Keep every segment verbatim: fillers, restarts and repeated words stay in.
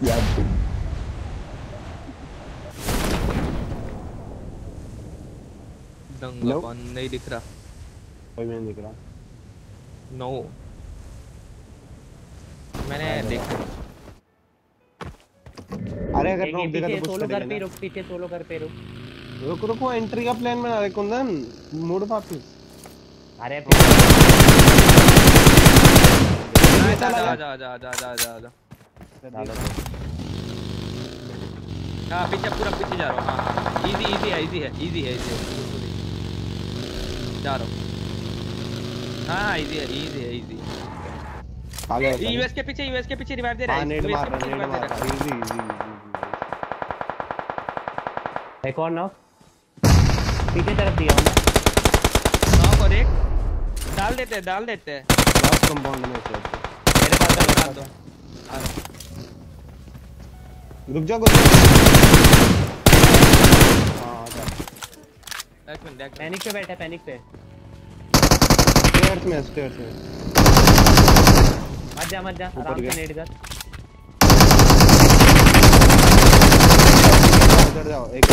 याद थी। दंगा कौन नहीं दिख रहा, कोई भी नहीं दिख रहा। नो मैंने देखा। अरे अगर नॉक देगा तो पीछे पुश सोलो घर पे करेंगे रुक, पीछे सोलो घर पे रुक। रुक रुक वो एंट्री का प्लान बना रहे कुंदन, मूड वापस। अरे आजा आजा आजा आजा आजा आजा आजा। हाँ पीछे पूरा पीछे जा रहा हूँ। हाँ इजी इजी है इजी है इजी है इजी है जा रहा हूँ। हाँ हाँ इजी है इजी है इजी। यूएस के पीछे यूएस के पीछे रिवाइव दे रहा है। नेट मार रहा नेट मार रहा इजी इजी। एक और नॉक पीछे तरफ दिया हूं। नॉक और एक डाल देते हैं डाल देते हैं लास्ट कंपाउंड में से मेरे पास चलो डाल दो। आ रहा रुक जा रुक जा। हां आजा एक मिनट देख। पैनिक पे बैठा पैनिक पे। स्टेयर्स में स्टेयर्स में मत जा मत जा आराम से नेट कर। इधर जाओ एक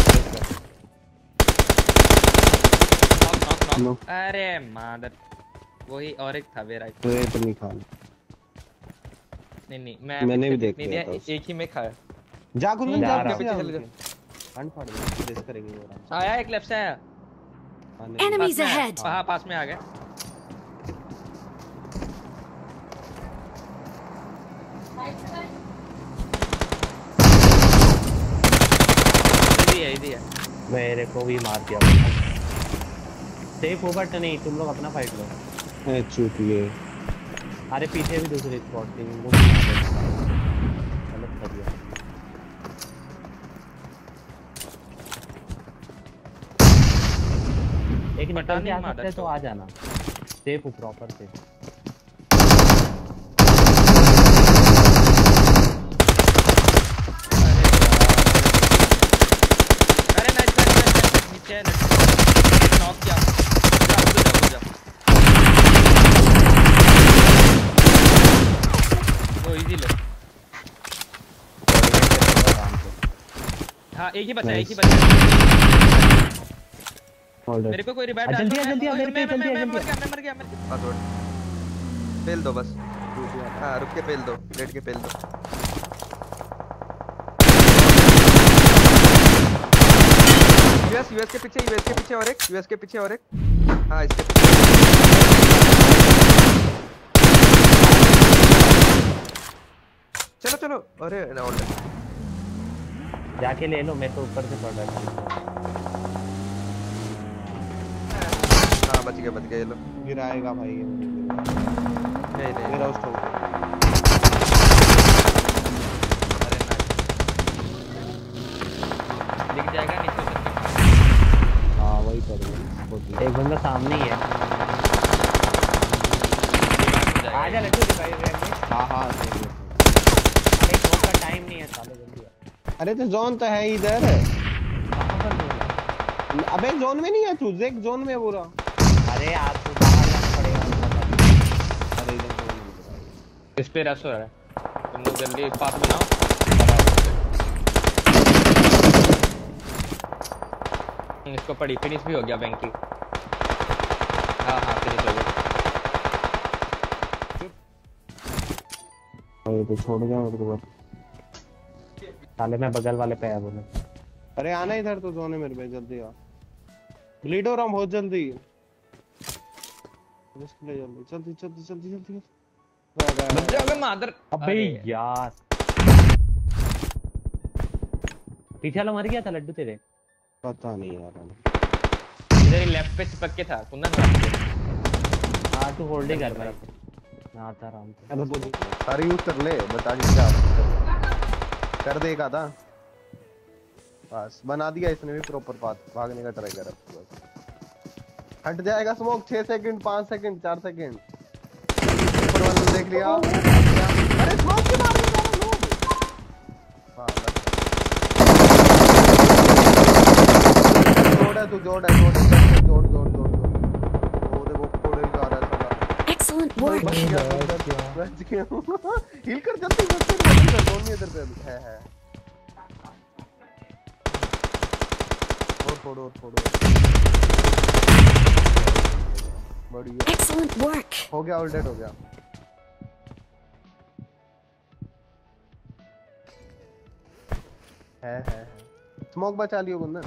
नॉक नॉक नॉक। अरे मादर वही और एक था मेरा। तो ये तो नहीं खा नहीं नहीं मैं मैंने भी देख लिया था एक ही में खाया। जा कुछ जा पीछे चले जा। हंड फाड़ दे रेस करेंगे वो आराम से। आया एक लेफ्ट से आया। Enemies ahead. हां पास में आ गया। इजी है मेरे को भी मार दिया। सेफ ओवर तो नहीं, तुम लोग अपना फाइट लो। ए चूतिए। अरे पीछे भी दूसरी स्पॉट थी वो भी गलत कर दिया। एक निकल के आ सकते तो आ जाना सेफ प्रॉपर से। नॉक किया जा वो इजी लो। हाँ एक ही बचा एक ही बचा। मेरे को कोई रिवाइव डाल जल्दी जल्दी मेरे पे जल्दी मैं मर गया मैं मर गया मैं पासवर्ड पेल दो बस। हाँ रुक के पेल दो लेट के पेल दो। यूएस यूएस के पीछे यूएस के पीछे और एक यूएस के पीछे और एक। हाँ इसके पीछे चलो चलो। अरे ऑर्डर जाके ले लो मेरे को ऊपर से पड़ रहा है। हाँ बच गया बच गया ये लो। गिराएगा भाई ये नहीं नहीं मेरा उसको। अरे नाइस दिख जाएगा नीचे से। हां वही करेंगे। एक बंदा सामने ही है। आजा लट्टू दिखाई दे। हां हां अरे बहुत का टाइम नहीं है साले जल्दी। अरे तो जोन तो है इधर। कहां पर जोन? अबे जोन में नहीं है तू एक जोन में पूरा। अरे आपको बाहर जाना पड़ेगा। अरे इधर इस पे रश हो रहा है तुम लोग जल्दी पास बनाओ। इसको पड़ी फिनिश भी हो गया बैंक की। हाँ हाँ फिनिश हो गया। अरे तो छोड़ गया मेरे को बस। साले मैं बगल वाले पे आया बोले। अरे आना इधर तो जोन है मेरे पे जल्दी आ। ब्लीड हो रहा हूं बहुत जल्दी। रिस्क ले जल्दी जल्दी जल्दी जल्दी जल्दी। बच जाओगे मादर। अबे यार पीछे वाला मर गया था लड्डू तेरे। पता नहीं यार इधर लेफ्ट पे चिपक के था कुंदन। हां तू होल्ड ही कर मेरा। मैं आता आराम से। अरे बोल सारी यूज कर ले बता दी क्या कर देगा था। बस बना दिया इसने भी प्रॉपर पाथ भागने का ट्राई कर रहा है। हट जाएगा स्मोक छह सेकंड पाँच सेकंड चार सेकंड ऊपर वाला देख लिया। अरे स्मोक के मार दे लोग। हां जोड़ है तू जोड़ है जोड़ जोड़ जोड़ जोड़ जोड़ वो देखो कोड़े जा रहा है साला। Excellent work. बच गया कुंदन, बच गया। हील कर जल्दी, जल्दी जल्दी कर, कौन नहीं इधर पे अभी है है। और फोड़ो और फोड़ो। बढ़िया। Excellent work. हो गया, ऑल डेड हो गया। है है स्मोक बचा लियो कुंदन।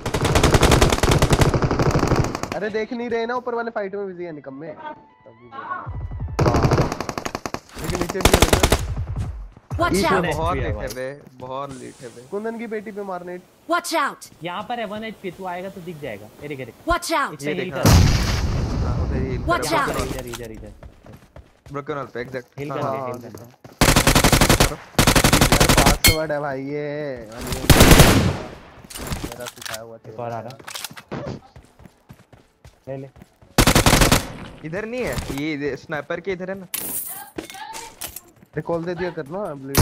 अरे देख नहीं रहे ना, ऊपर वाले फाइट में बिजी है निकम्मे। लेकिन नीचे भी है कुंदन। Watch Isha out. बहुत लेट है बे, बहुत लेट है बे। कुंदन की बेटी पे मारने। Watch out. यहाँ पर है वन एचपी, तू आएगा तो दिख जाएगा। Eric Eric Watch out. ये heal देखा। कर। हां उधर हील कर। Watch out. इधर इधर इधर ब्रोकन ऑल पे एग्जैक्ट। हिल हाँ, कर हाँ, हिल कर। यार पासवर्ड है भाई ये, मेरा सिखाया हुआ एक और आ रहा, ले ले। इधर नहीं है ये, स्नाइपर के इधर है ना। रिकॉल दे दिया करना ब्लीड।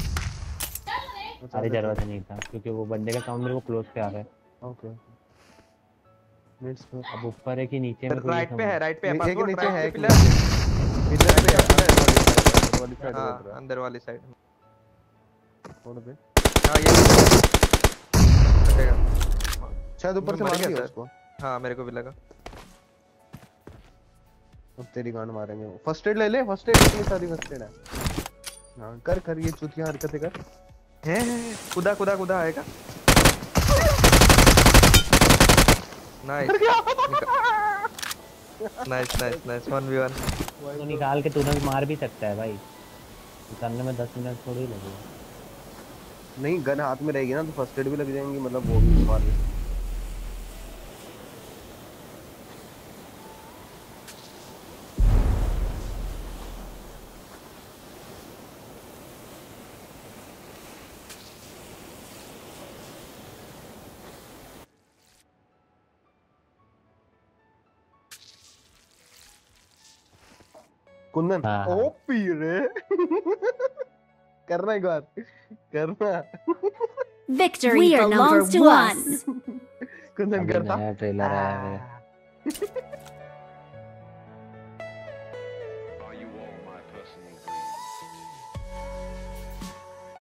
अरे जरूरत नहीं था क्योंकि वो बंदे का साउंड मेरे को क्लोज पे आ रहा है। ओके मिड्स पे अब ऊपर है कि नीचे में? राइट पे है, राइट पे है एक पासवर्ड, नीचे राइट है, पे एक पिलर। इधर पे है वाली साइड हां वाली अंदर वाली साइड में थोड़ा पे। हां ये चलेगा शायद ऊपर से मर मार गया दिया सर। उसको। हां मेरे को भी लगा। अब तेरी गांड मारेंगे वो। फर्स्ट एड ले ले, फर्स्ट एड इतनी सारी फर्स्ट एड है। हां कर कर ये चुतिया हरकतें कर। है खुदा खुदा खुदा आएगा। Nice nice nice nice one v one. तो निकाल के तुरंत मार भी सकता है भाई, निकालने में दस मिनट थोड़ी लगेगा। नहीं गन हाथ में रहेगी ना तो फर्स्ट एड भी लग जाएंगी, मतलब वो भी मार ले। कुंदन हाँ, हाँ। ओपी रे। करना एक बार, करना। Victory belongs to us. Kundan अभी करता। नया ट्रेलर आया है।